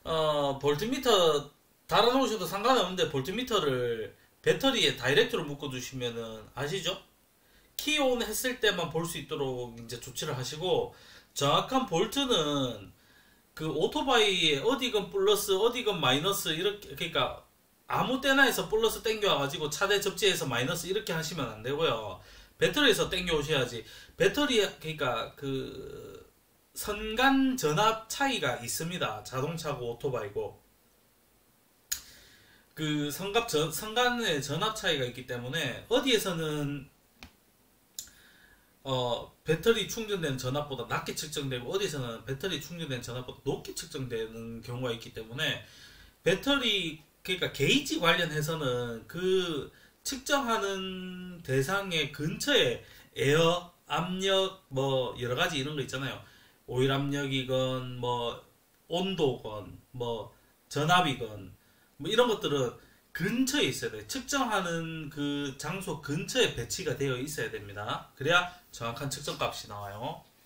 볼트미터 달아놓으셔도 상관없는데 볼트미터를 배터리에 다이렉트로 묶어두시면은 아시죠? 키온 했을 때만 볼 수 있도록 이제 조치를 하시고 정확한 볼트는 그 오토바이에 어디건 플러스 어디건 마이너스 이렇게 그러니까 아무 때나 해서 플러스 땡겨와가지고 차대 접지해서 마이너스 이렇게 하시면 안 되고요. 배터리에서 땡겨 오셔야지. 배터리 그러니까 그 선간 전압 차이가 있습니다. 자동차고 오토바이고 그 선간의 전압 차이가 있기 때문에 어디에서는 배터리 충전된 전압보다 낮게 측정되고 어디서는 배터리 충전된 전압보다 높게 측정되는 경우가 있기 때문에 배터리 그러니까 게이지 관련해서는 그 측정하는 대상의 근처에 에어 압력 뭐 여러 가지 이런 거 있잖아요. 오일 압력이건 뭐 온도건 뭐 전압이건 뭐 이런 것들은 근처에 있어야 돼. 측정하는 그 장소 근처에 배치가 되어 있어야 됩니다. 그래야 정확한 측정 값이 나와요.